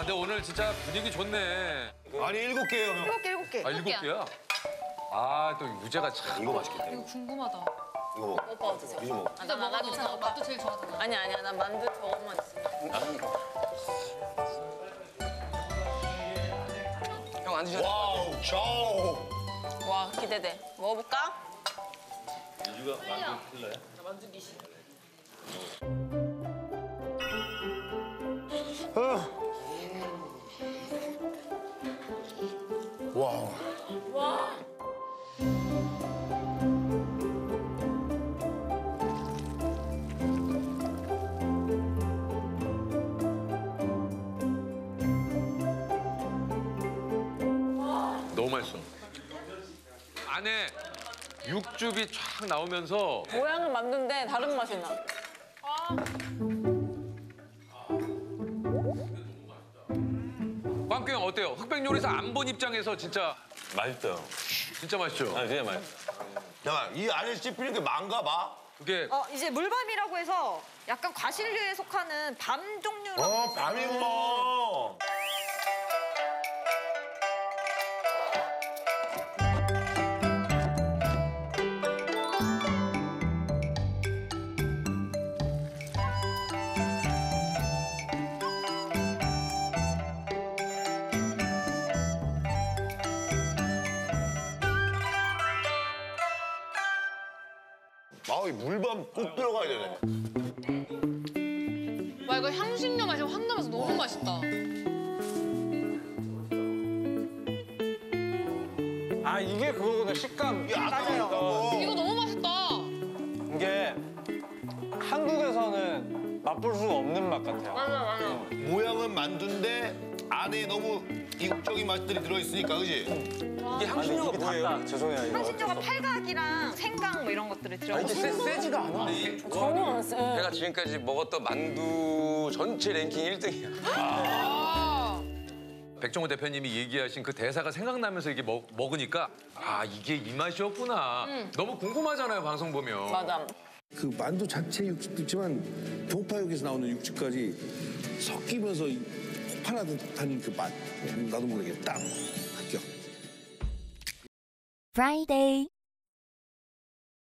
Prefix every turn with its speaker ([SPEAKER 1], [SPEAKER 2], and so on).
[SPEAKER 1] 근데 오늘 진짜 분위기 좋네.
[SPEAKER 2] 아니 7개예요 형.
[SPEAKER 3] 7개.
[SPEAKER 1] 아, 7개야? 아, 또 유재가 참.
[SPEAKER 2] 이거 맛있겠다.
[SPEAKER 4] 이거 궁금하다.
[SPEAKER 2] 이거 먹어.
[SPEAKER 5] 오빠 드세요.
[SPEAKER 2] 이거 먹어.
[SPEAKER 4] 일단 먹어, 너 맛도 제일 좋아하잖아.
[SPEAKER 5] 아니야, 나 만두 저것만 있어.
[SPEAKER 6] 형 안 드셔도
[SPEAKER 2] 와우 샤오.
[SPEAKER 5] 와, 기대돼. 먹어볼까?
[SPEAKER 2] 와우.
[SPEAKER 1] 너무 맛있어. 안에 육즙이 쫙 나오면서
[SPEAKER 5] 모양은 만두인데 다른 맛이 나.
[SPEAKER 1] 광규 형 어때요? 흑백 요리사 안 본 입장에서 진짜
[SPEAKER 7] 맛있어요.
[SPEAKER 1] 진짜 맛있죠?
[SPEAKER 7] 아, 진짜 맛있어.
[SPEAKER 2] 잠깐 이 안에 씹히는 게 망가 봐.
[SPEAKER 1] 그게
[SPEAKER 3] 이제 물밤이라고 해서 약간 과실류에 속하는 밤 종류로.
[SPEAKER 2] 밤이구나. 아우 이 물밤 꼭 들어가야 되네.
[SPEAKER 4] 와, 이거 향신료 맛이 확 나면서 너무 맛있다.
[SPEAKER 6] 아, 이게 그거구나, 식감.
[SPEAKER 2] 이게 아까 맞아요.
[SPEAKER 4] 이거 너무 맛있다.
[SPEAKER 6] 이게 한국에서는 맛볼 수가 없는 맛 같아요.
[SPEAKER 4] 맞아.
[SPEAKER 2] 모양은 만두인데 안에 너무 이국적인 맛들이 들어있으니까 그지?
[SPEAKER 6] 이게 향신료가 뭐예요? 죄송해요, 이거.
[SPEAKER 3] 향신료가 팔각이랑 생강 뭐 이런 것들을 들어가고.
[SPEAKER 6] 세지가 않아.
[SPEAKER 5] 전혀 안 쎄.
[SPEAKER 6] 내가 지금까지 먹었던 만두 전체 랭킹 1등이야.
[SPEAKER 1] 백종원 대표님이 얘기하신 그 대사가 생각나면서 이게 먹으니까 아 이게 이 맛이었구나. 너무 궁금하잖아요 방송 보면.
[SPEAKER 5] 맞아.
[SPEAKER 8] 그 만두 자체 육즙도 있지만 동파육에서 나오는 육즙까지 섞이면서 폭발하는 그 맛. 나도 모르게 딱 합격.
[SPEAKER 9] Friday.